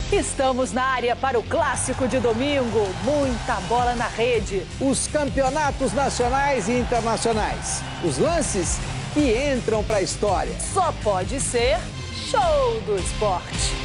Estamos na área para o clássico de domingo. Muita bola na rede. Os campeonatos nacionais e internacionais. Os lances que entram para a história. Só pode ser show do esporte.